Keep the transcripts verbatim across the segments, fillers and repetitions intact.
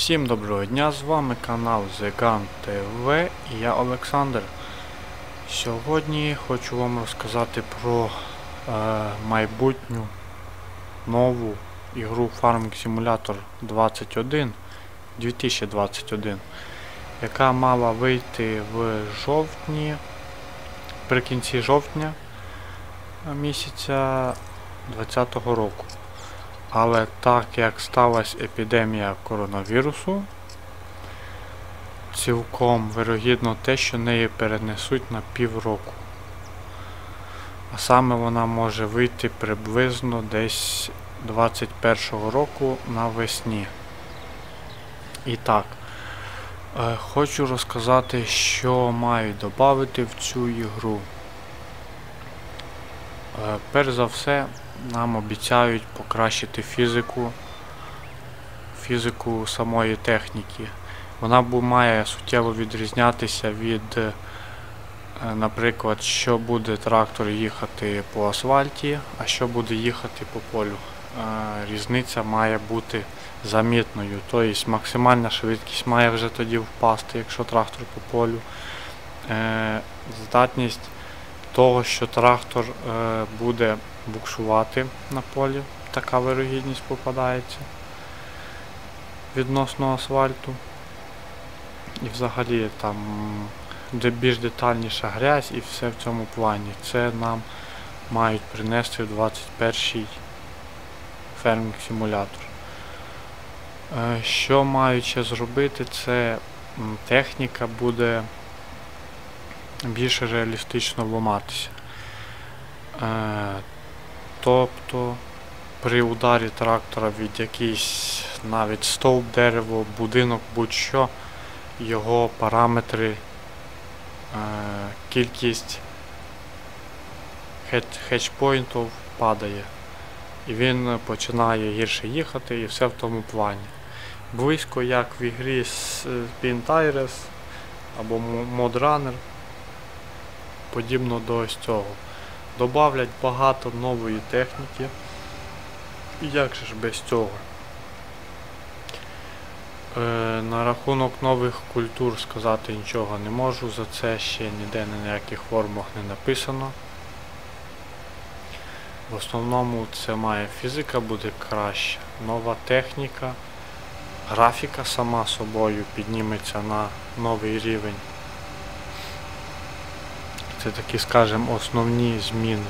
Всім доброго дня, з вами канал Zegant те ве і я Олександр. Сьогодні хочу вам розказати про е, майбутню нову ігру Farming Simulator двадцять один дві тисячі двадцять один, яка мала вийти в жовтні, при кінці жовтня місяця двадцятого року. Але так як сталася епідемія коронавірусу, цілком вирогідно те, що неї перенесуть на півроку. А саме вона може вийти приблизно десь двадцять першого року навесні. І так, е, хочу розказати, що мають додати в цю ігру. Е, перш за все, нам обіцяють покращити фізику, фізику самої техніки. Вона має суттєво відрізнятися від, наприклад, що буде трактор їхати по асфальті, а що буде їхати по полю. Різниця має бути замітною, тобто максимальна швидкість має вже тоді впасти, якщо трактор по полю. Здатність того, що трактор е, буде буксувати на полі, така вирогідність попадається відносно асфальту. І взагалі там де більш детальніша грязь і все в цьому плані. Це нам мають принести в двадцять перший Farming Simulator. Е, що мають ще зробити, це м, техніка буде більше реалістично ламатися. Е, тобто при ударі трактора від якийсь навіть стовп, дерево, будинок, будь-що, його параметри, е, кількість хетчпойнтів падає. І він починає гірше їхати і все в тому плані. Близько як в ігрі Spin Tires або Mod Runner. Подібно до ось цього. Добавлять багато нової техніки. І як же ж без цього? Е, на рахунок нових культур сказати нічого не можу, за це ще ніде на ніяких формах не написано. В основному це має фізика буде краща, нова техніка, графіка сама собою підніметься на новий рівень. Це такі, скажімо, основні зміни.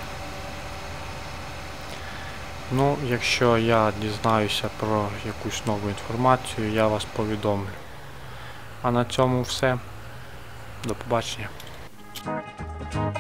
Ну, якщо я дізнаюся про якусь нову інформацію, я вас повідомлю. А на цьому все. До побачення.